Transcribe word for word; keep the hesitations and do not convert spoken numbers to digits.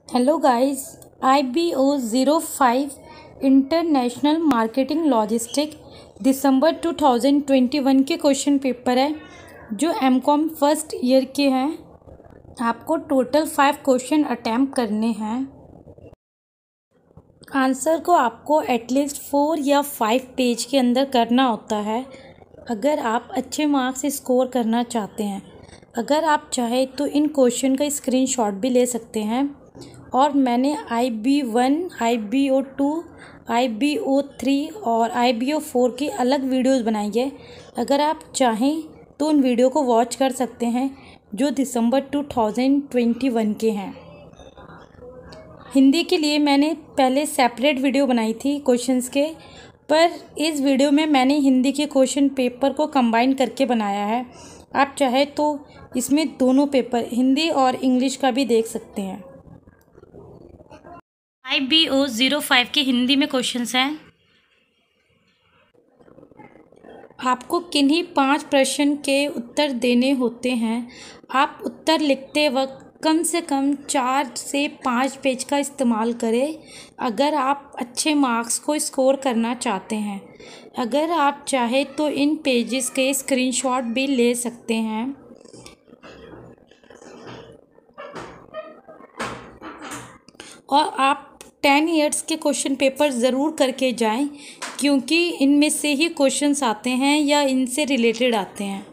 Hello guys, I B O zero five international marketing logistic December two thousand twenty one के question paper है जो M com first year के हैं। आपको total five question attempt करने हैं। Answer को आपको एटलीस्ट फोर या फाइव पेज के अंदर करना होता है अगर आप अच्छे मार्क्स स्कोर करना चाहते हैं। अगर आप चाहें तो इन क्वेश्चन का स्क्रीनशॉट भी ले सकते हैं। और मैंने I B one, I B O two, I B O three और आई बी ओ फोर की अलग वीडियोस बनाई है। अगर आप चाहें तो उन वीडियो को वॉच कर सकते हैं जो December two thousand twenty one के हैं। हिंदी के लिए मैंने पहले सेपरेट वीडियो बनाई थी क्वेश्चंस के, पर इस वीडियो में मैंने हिंदी के क्वेश्चन पेपर को कंबाइन करके बनाया है। आप चाहे तो इसमें दोनों पेपर हिंदी और इंग्लिश का भी देख सकते हैं। I B O zero five के हिंदी में क्वेश्चंस हैं। आपको किन्हीं पांच प्रश्न के उत्तर देने होते हैं। आप उत्तर लिखते वक्त कम से कम चार से पाँच पेज का इस्तेमाल करें अगर आप अच्छे मार्क्स को स्कोर करना चाहते हैं। अगर आप चाहें तो इन पेजेस के स्क्रीनशॉट भी ले सकते हैं। और आप टेन ईयर्स के क्वेश्चन पेपर ज़रूर करके जाएं क्योंकि इनमें से ही क्वेश्चंस आते हैं या इनसे रिलेटेड आते हैं।